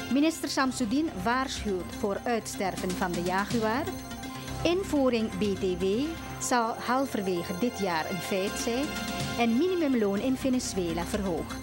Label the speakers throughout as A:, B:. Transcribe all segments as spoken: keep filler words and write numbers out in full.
A: Minister Samsudeen waarschuwt voor uitsterven van de jaguar. Invoering B T W zal halverwege dit jaar een feit zijn en minimumloon in Venezuela verhoogd.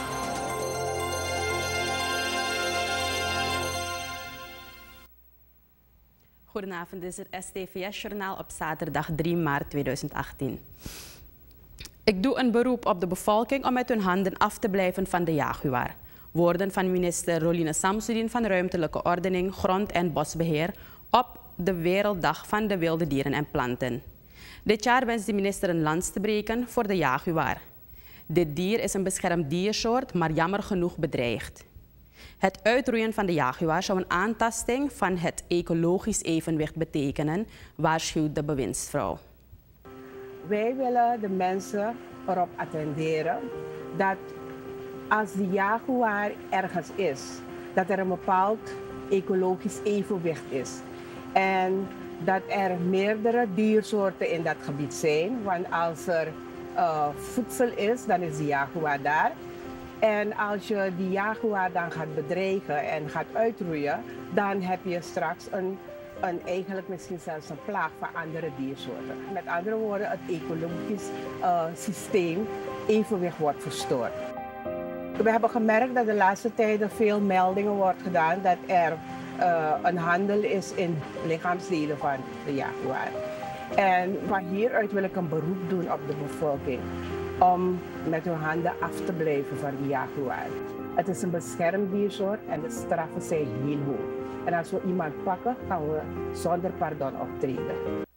B: Goedenavond, dit is het S T V S-journaal op zaterdag drie maart tweeduizend achttien. Ik doe een beroep op de bevolking om met hun handen af te blijven van de jaguar. Woorden van minister Roline Samsudeen van Ruimtelijke Ordening, Grond- en Bosbeheer op de Werelddag van de Wilde Dieren en Planten. Dit jaar wenst de minister een lans te breken voor de jaguar. Dit dier is een beschermd diersoort, maar jammer genoeg bedreigd. Het uitroeien van de jaguar zou een aantasting van het ecologisch evenwicht betekenen, waarschuwt de bewindsvrouw.
C: Wij willen de mensen erop attenderen dat als de jaguar ergens is, dat er een bepaald ecologisch evenwicht is. En dat er meerdere diersoorten in dat gebied zijn, want als er uh, voedsel is, dan is de jaguar daar. En als je die jaguar dan gaat bedreigen en gaat uitroeien, dan heb je straks een, een eigenlijk misschien zelfs een plaag van andere diersoorten. Met andere woorden, het ecologisch uh, systeem evenwicht wordt verstoord. We hebben gemerkt dat de laatste tijden veel meldingen wordt gedaan dat er uh, een handel is in lichaamsdelen van de jaguar. En van hieruit wil ik een beroep doen op de bevolking om met hun handen af te blijven van de jaguar. Het is een beschermd diersoort en de straffen zijn heel hoog. En als we iemand pakken, gaan we zonder pardon optreden.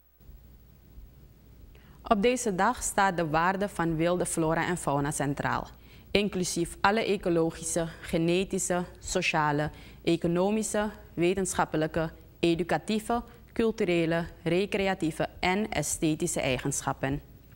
B: Op deze dag staat de waarde van wilde flora en fauna centraal, inclusief alle ecologische, genetische, sociale, economische, wetenschappelijke, educatieve, culturele, recreatieve en esthetische eigenschappen.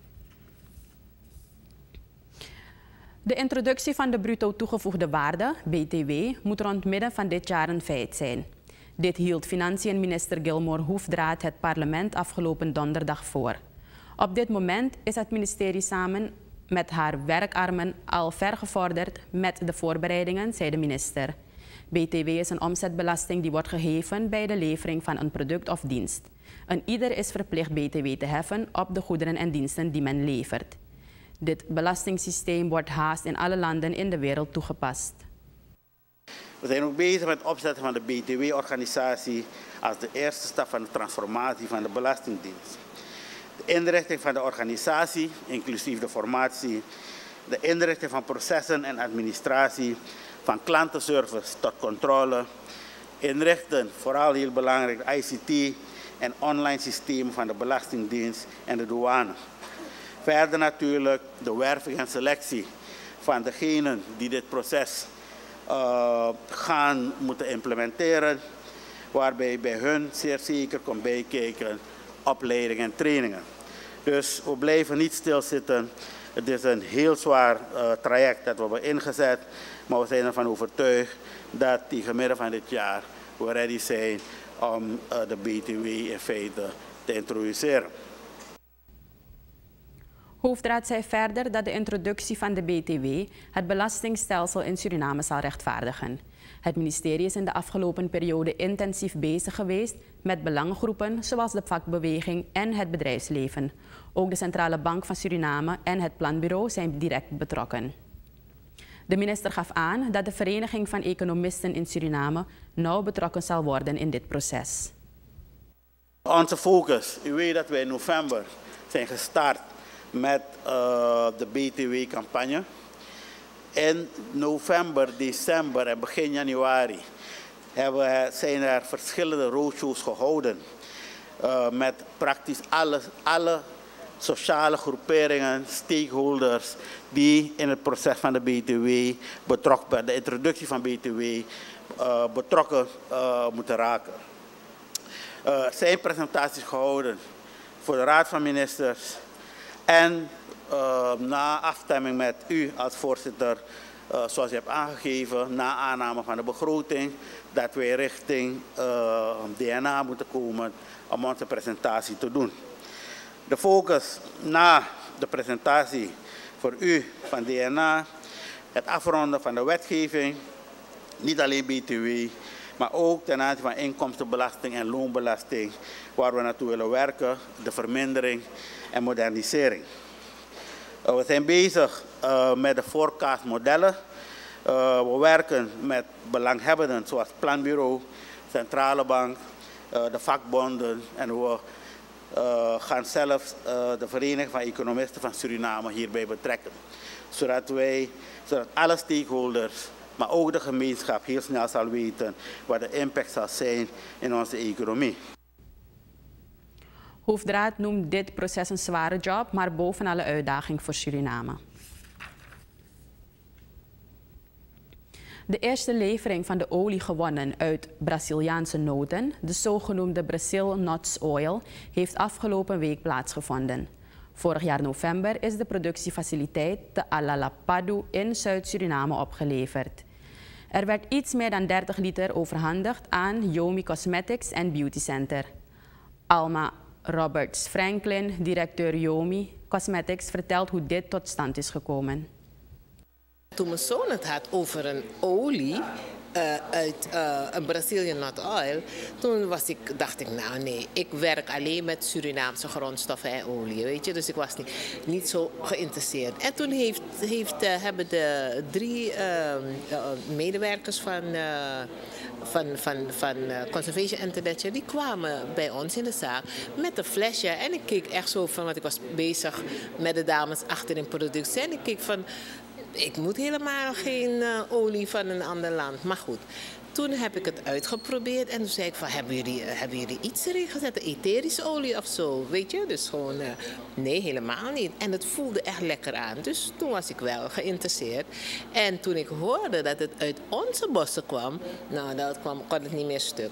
B: De introductie van de bruto toegevoegde waarde, B T W, moet rond midden van dit jaar een feit zijn. Dit hield financiën-minister Gilmore Hoefdraad het parlement afgelopen donderdag voor. Op dit moment is het ministerie samen met haar werkarmen al ver gevorderd met de voorbereidingen, zei de minister. B T W is een omzetbelasting die wordt geheven bij de levering van een product of dienst. En ieder is verplicht B T W te heffen op de goederen en diensten die men levert. Dit belastingssysteem wordt haast in alle landen in de wereld toegepast.
D: We zijn ook bezig met het opzetten van de B T W-organisatie als de eerste stap van de transformatie van de Belastingdienst. De inrichting van de organisatie, inclusief de formatie, de inrichting van processen en administratie, van klantenservice tot controle, inrichten, vooral heel belangrijk, de I C T en online systemen van de Belastingdienst en de douane. Verder natuurlijk de werving en selectie van degenen die dit proces uh, gaan moeten implementeren, waarbij bij hun zeer zeker komt bijkijken opleiding en trainingen. Dus we blijven niet stilzitten. Het is een heel zwaar uh, traject dat we hebben ingezet, maar we zijn ervan overtuigd dat tegen midden van dit jaar we ready zijn om uh, de B T W in feite te introduceren.
B: Hoofdraad zei verder dat de introductie van de B T W het belastingstelsel in Suriname zal rechtvaardigen. Het ministerie is in de afgelopen periode intensief bezig geweest met belangengroepen zoals de vakbeweging en het bedrijfsleven. Ook de Centrale Bank van Suriname en het Planbureau zijn direct betrokken. De minister gaf aan dat de Vereniging van Economisten in Suriname nauw betrokken zal worden in dit proces.
D: Onze focus, u weet dat wij in november zijn gestart met uh, de B T W-campagne. In november, december en begin januari hebben, zijn er verschillende roadshows gehouden uh, met praktisch alle, alle sociale groeperingen, stakeholders die in het proces van de B T W betrokken, bij de introductie van B T W uh, betrokken uh, moeten raken. Uh, er zijn presentaties gehouden voor de Raad van Ministers. En uh, na afstemming met u als voorzitter, uh, zoals u hebt aangegeven, na aanname van de begroting, dat wij richting uh, D N A moeten komen om onze presentatie te doen. De focus na de presentatie voor u van D N A, het afronden van de wetgeving, Niet alleen B T W, maar ook ten aanzien van inkomstenbelasting en loonbelasting, waar we naartoe willen werken, de vermindering en modernisering. Uh, we zijn bezig uh, met de forecastmodellen. Uh, we werken met belanghebbenden zoals Planbureau, Centrale Bank, uh, de vakbonden en we uh, gaan zelfs uh, de Vereniging van Economisten van Suriname hierbij betrekken. Zodat wij, zodat alle stakeholders, maar ook de gemeenschap heel snel zal weten wat de impact zal zijn in onze economie.
B: Hoofdraad noemt dit proces een zware job, maar boven alle uitdaging voor Suriname. De eerste levering van de olie gewonnen uit Braziliaanse noten, de zogenoemde Brazil Nuts Oil, heeft afgelopen week plaatsgevonden. Vorig jaar november is de productiefaciliteit te Alalapadu in Zuid-Suriname opgeleverd. Er werd iets meer dan dertig liter overhandigd aan Yomi Cosmetics and Beauty Center. Alma Roberts Franklin, directeur Yomi Cosmetics, vertelt hoe dit tot stand is gekomen.
E: Toen mijn zoon het had over een olie uh, uit uh, een Brazilian Nut Oil, toen was ik, dacht ik, nou nee, ik werk alleen met Surinaamse grondstoffen en olie, weet je. Dus ik was niet, niet zo geïnteresseerd. En toen heeft, heeft, uh, hebben de drie uh, uh, medewerkers van, uh, van, van, van uh, Conservation International, die kwamen bij ons in de zaak met een flesje. En ik keek echt zo van, want ik was bezig met de dames achter in productie. En ik keek van, ik moet helemaal geen uh, olie van een ander land. Maar goed, toen heb ik het uitgeprobeerd en toen zei ik van, hebben jullie, uh, hebben jullie iets erin gezet? Etherische olie of zo, weet je? Dus gewoon, uh, nee, helemaal niet. En het voelde echt lekker aan. Dus toen was ik wel geïnteresseerd. En toen ik hoorde dat het uit onze bossen kwam, nou, dat kwam, kon het niet meer stuk.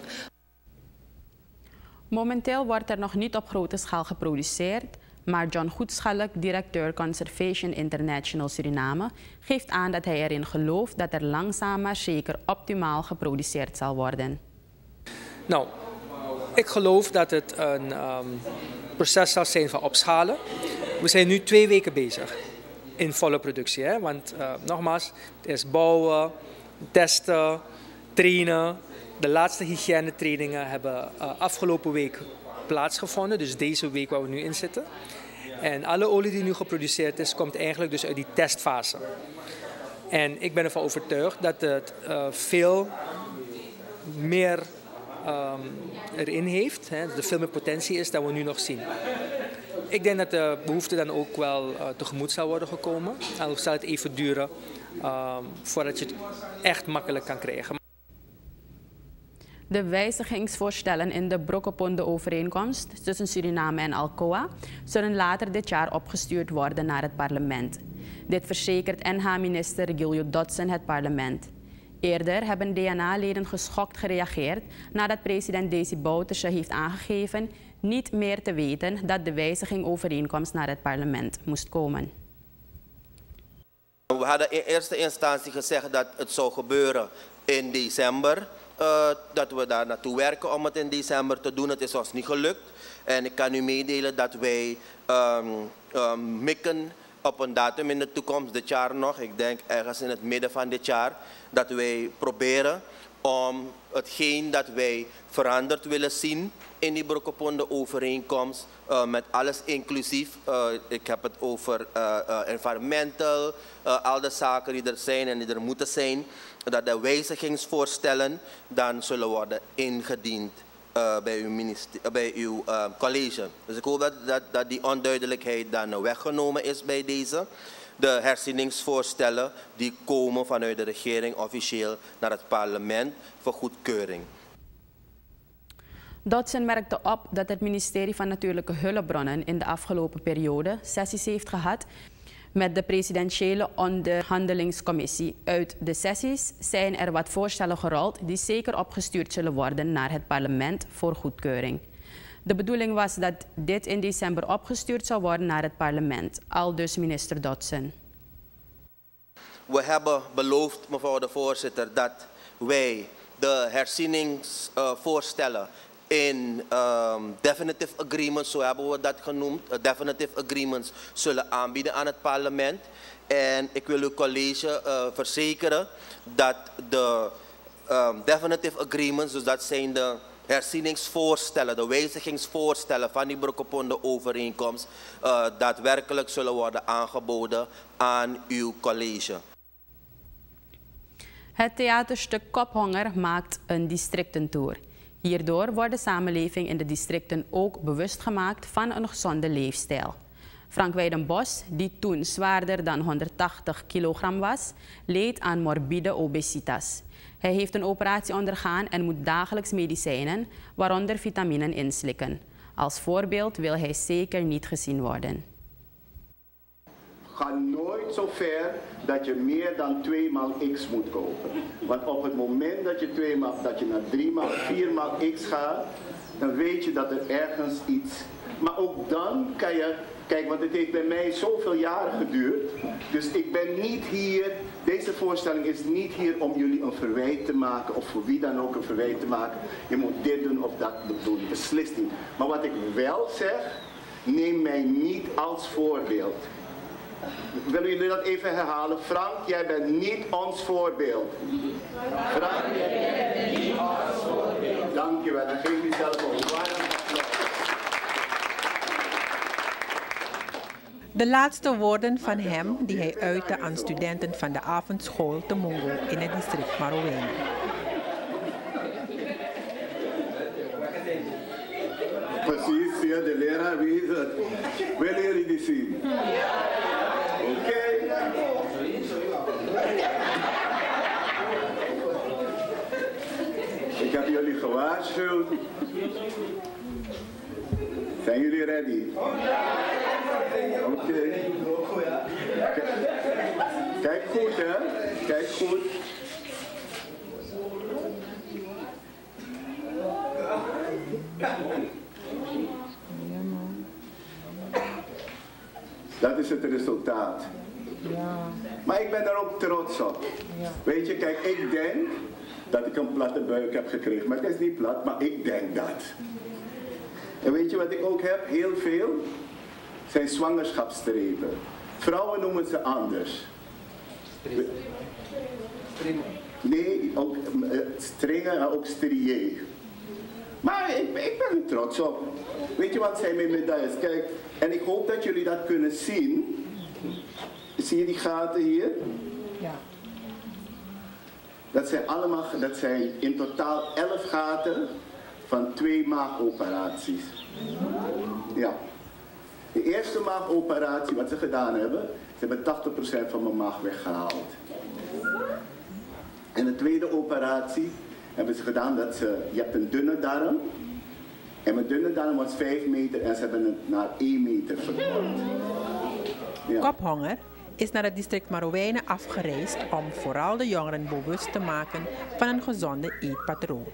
B: Momenteel wordt er nog niet op grote schaal geproduceerd, maar John Goedschalk, directeur Conservation International Suriname, geeft aan dat hij erin gelooft dat er langzaam maar zeker optimaal geproduceerd zal worden.
F: Nou, ik geloof dat het een um, proces zal zijn van opschalen. We zijn nu twee weken bezig in volle productie. Hè? Want uh, nogmaals, het is bouwen, testen, trainen. De laatste hygiënetrainingen hebben uh, afgelopen week plaatsgevonden, dus deze week waar we nu in zitten. En alle olie die nu geproduceerd is, komt eigenlijk dus uit die testfase. En ik ben ervan overtuigd dat het uh, veel meer um, erin heeft, hè, dat er veel meer potentie is dan we nu nog zien. Ik denk dat de behoefte dan ook wel uh, tegemoet zal worden gekomen. Al zal het even duren uh, voordat je het echt makkelijk kan krijgen.
B: De wijzigingsvoorstellen in de Brokopondo-overeenkomst tussen Suriname en Alcoa zullen later dit jaar opgestuurd worden naar het parlement. Dit verzekert N H-minister Gilio Dodson het parlement. Eerder hebben D N A-leden geschokt gereageerd nadat president Desi Bouterse heeft aangegeven niet meer te weten dat de wijziging-overeenkomst naar het parlement moest komen.
G: We hadden in eerste instantie gezegd dat het zou gebeuren in december. Uh, dat we daar naartoe werken om het in december te doen. Het is ons niet gelukt. En ik kan u meedelen dat wij um, um, mikken op een datum in de toekomst, dit jaar nog. Ik denk ergens in het midden van dit jaar. Dat wij proberen om hetgeen dat wij veranderd willen zien in die Brokopondo-overeenkomst. Uh, met alles inclusief. Uh, ik heb het over uh, uh, environmental, uh, al de zaken die er zijn en die er moeten zijn. Dat de wijzigingsvoorstellen dan zullen worden ingediend uh, bij uw, minister, uh, bij uw uh, college. Dus ik hoop dat, dat, dat die onduidelijkheid dan weggenomen is bij deze. De herzieningsvoorstellen die komen vanuit de regering officieel naar het parlement voor goedkeuring.
B: Dodson merkte op dat het ministerie van Natuurlijke Hulpbronnen in de afgelopen periode sessies heeft gehad met de presidentiële onderhandelingscommissie. Uit de sessies zijn er wat voorstellen gerold die zeker opgestuurd zullen worden naar het parlement voor goedkeuring. De bedoeling was dat dit in december opgestuurd zou worden naar het parlement, aldus minister Dodson.
G: We hebben beloofd, mevrouw de voorzitter, dat wij de herzieningsvoorstellen in um, definitive agreements, zo hebben we dat genoemd, uh, definitive agreements zullen aanbieden aan het parlement. En ik wil uw college uh, verzekeren dat de um, definitive agreements, dus dat zijn de herzieningsvoorstellen, de wijzigingsvoorstellen van die Brokopondo overeenkomst, uh, daadwerkelijk zullen worden aangeboden aan uw college.
B: Het theaterstuk Kophonger maakt een districtentour. Hierdoor wordt de samenleving in de districten ook bewust gemaakt van een gezonde leefstijl. Frank Weidenbos, die toen zwaarder dan honderdtachtig kilogram was, leed aan morbide obesitas. Hij heeft een operatie ondergaan en moet dagelijks medicijnen, waaronder vitaminen, inslikken. Als voorbeeld wil hij zeker niet gezien worden.
H: Ga nooit zo ver dat je meer dan twee maal X moet kopen. Want op het moment dat je, twee maal, dat je naar drie maal, vier maal X gaat, dan weet je dat er ergens iets... Maar ook dan kan je... Kijk, want het heeft bij mij zoveel jaren geduurd. Dus ik ben niet hier... Deze voorstelling is niet hier om jullie een verwijt te maken, of voor wie dan ook een verwijt te maken. Je moet dit doen of dat doen, beslist niet. Maar wat ik wel zeg, neem mij niet als voorbeeld. Willen jullie dat even herhalen? Frank, jij bent niet ons voorbeeld. Frank, jij bent niet ons voorbeeld. Dankjewel, dan geef je zelf op.
I: De laatste woorden van hem die hij uitte aan studenten van de avondschool te Mungo in het district Marowijne.
H: Precies, ja, de leraar, wie is het? Willen jullie die zien? Oké. Okay. Ik heb jullie gewaarschuwd. Zijn jullie ready? Oké. Okay. Kijk goed, hè? Kijk goed. Dat is het resultaat. Ja. Maar ik ben daar ook trots op. Ja. Weet je, kijk, ik denk dat ik een platte buik heb gekregen. Maar het is niet plat, maar ik denk dat. En weet je wat ik ook heb? Heel veel zijn zwangerschapsstrepen. Vrouwen noemen ze anders. Nee, ook uh, stringen en ook strié. Maar ik, ik ben er trots op. Weet je wat zijn mijn medailles? Kijk, en ik hoop dat jullie dat kunnen zien. Zie je die gaten hier? Ja. Dat zijn allemaal, dat zijn in totaal elf gaten van twee maagoperaties. Ja. De eerste maagoperatie, wat ze gedaan hebben, ze hebben tachtig procent van mijn maag weggehaald. En de tweede operatie hebben ze gedaan dat ze, je hebt een dunne darm. En mijn dunne darm was vijf meter en ze hebben het naar één meter verkort. Ja.
I: Kophonger is naar het district Marowijne afgereisd om vooral de jongeren bewust te maken van een gezonde eetpatroon.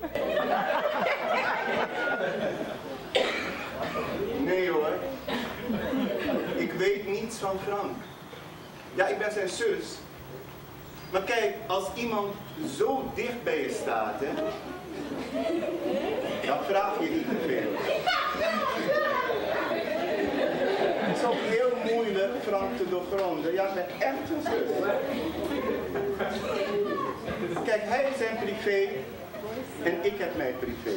H: Nee hoor, ik weet niets van Frank. Ja, ik ben zijn zus. Maar kijk, als iemand zo dicht bij je staat, hè, dan vraag je niet te veel. Het is ook heel moeilijk Frank te doorgronden. Ja, ik ben echt een zus. Kijk, hij heeft zijn privé en ik heb mijn privé.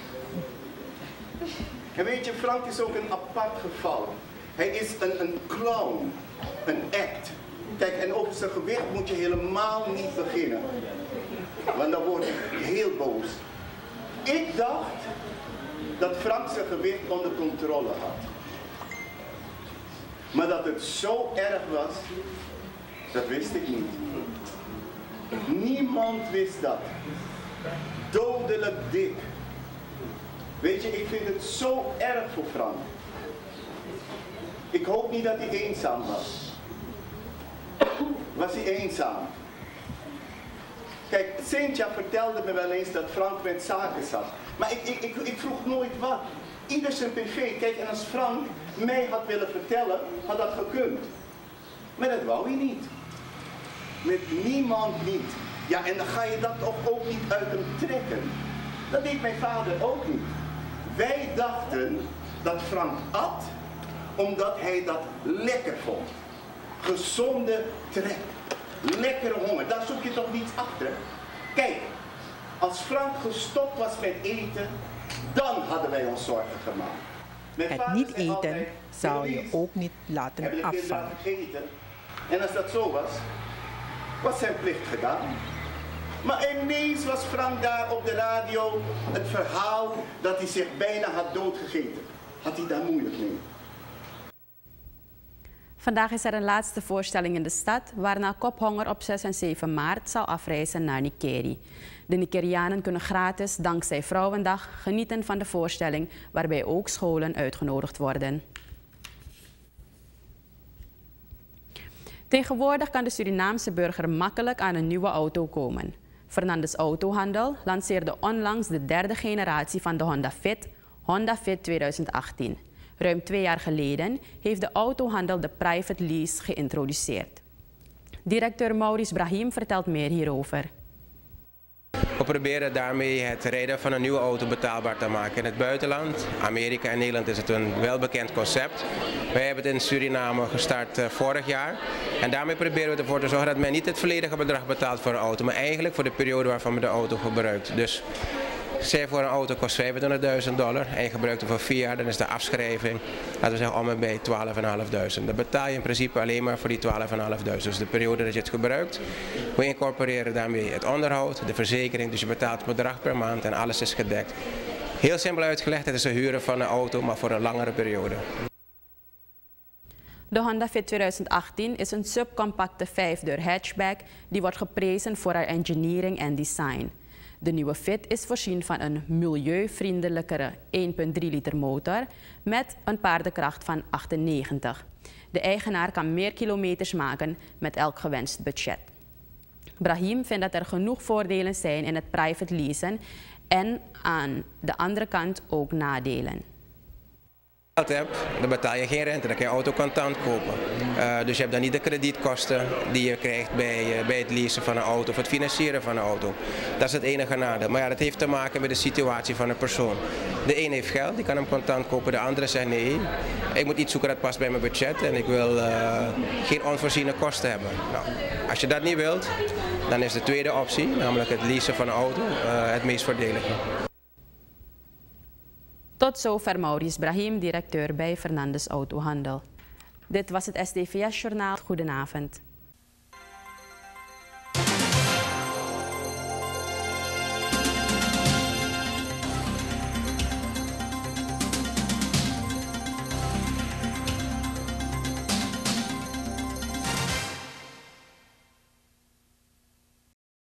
H: En weet je, Frank is ook een apart geval. Hij is een, een clown, een act. Kijk, en over zijn gewicht moet je helemaal niet beginnen. Want dan word ik heel boos. Ik dacht dat Frank zijn gewicht onder controle had. Maar dat het zo erg was, dat wist ik niet. Niemand wist dat. Dodelijk dik. Weet je, ik vind het zo erg voor Frank. Ik hoop niet dat hij eenzaam was. Was hij eenzaam? Kijk, Cynthia vertelde me wel eens dat Frank met zaken zat. Maar ik, ik, ik, ik vroeg nooit wat. Ieder zijn privé. Kijk, en als Frank mij had willen vertellen, had dat gekund. Maar dat wou hij niet. Met niemand niet. Ja, en dan ga je dat toch ook niet uit hem trekken. Dat deed mijn vader ook niet. Wij dachten dat Frank at, omdat hij dat lekker vond. Gezonde trek. Lekkere honger. Daar zoek je toch niets achter? Kijk, Als Frank gestopt was met eten, dan hadden wij ons zorgen gemaakt. Mijn
I: Het
H: vader
I: niet
H: zei
I: eten
H: altijd,
I: zou je
H: "Louise,
I: ook niet laten
H: hebben de kinderen
I: afvallen.
H: gegeten?" En als dat zo was, was zijn plicht gedaan. Maar ineens was Frank daar op de radio het verhaal dat hij zich bijna had doodgegeten. Had hij daar moeilijk mee?
B: Vandaag is er een laatste voorstelling in de stad, waarna Kophonger op zes en zeven maart zal afreizen naar Nikeri. De Nikerianen kunnen gratis, dankzij Vrouwendag, genieten van de voorstelling, waarbij ook scholen uitgenodigd worden. Tegenwoordig kan de Surinaamse burger makkelijk aan een nieuwe auto komen. Fernandes Autohandel lanceerde onlangs de derde generatie van de Honda Fit, Honda Fit tweeduizend achttien. Ruim twee jaar geleden heeft de autohandel de private lease geïntroduceerd. Directeur Maurice Brahim vertelt meer hierover.
J: We proberen daarmee het rijden van een nieuwe auto betaalbaar te maken in het buitenland. Amerika en Nederland is het een welbekend concept. Wij hebben het in Suriname gestart uh, vorig jaar. En daarmee proberen we ervoor te zorgen dat men niet het volledige bedrag betaalt voor een auto, maar eigenlijk voor de periode waarvan men de auto gebruikt. Dus zij voor een auto kost vijfentwintigduizend dollar en je gebruikt hem voor vier jaar, dan is de afschrijving, laten we zeggen, om en bij twaalfduizend vijfhonderd. Dan betaal je in principe alleen maar voor die twaalfduizend vijfhonderd. Dus de periode dat je het gebruikt. We incorporeren daarmee het onderhoud, de verzekering, dus je betaalt het bedrag per maand en alles is gedekt. Heel simpel uitgelegd, het is een huren van een auto, maar voor een langere periode.
B: De Honda Fit tweeduizend achttien is een subcompacte vijfdeur hatchback die wordt geprezen voor haar engineering en design. De nieuwe Fit is voorzien van een milieuvriendelijkere één komma drie liter motor met een paardenkracht van achtennegentig. De eigenaar kan meer kilometers maken met elk gewenst budget. Brahim vindt dat er genoeg voordelen zijn in het private leasen en aan de andere kant ook nadelen.
J: Hebt, dan betaal je geen rente, dan kan je auto contant kopen. Uh, dus je hebt dan niet de kredietkosten die je krijgt bij, uh, bij het leasen van een auto of het financieren van een auto. Dat is het enige nadeel. Maar ja, dat heeft te maken met de situatie van een persoon. De een heeft geld, die kan hem contant kopen. De andere zegt nee, ik moet iets zoeken dat past bij mijn budget en ik wil uh, geen onvoorziene kosten hebben. Nou, als je dat niet wilt, dan is de tweede optie, namelijk het leasen van een auto, uh, het meest voordelige.
B: Tot zover Maurice Brahim, directeur bij Fernandes Autohandel. Dit was het S T V S-journaal. Goedenavond.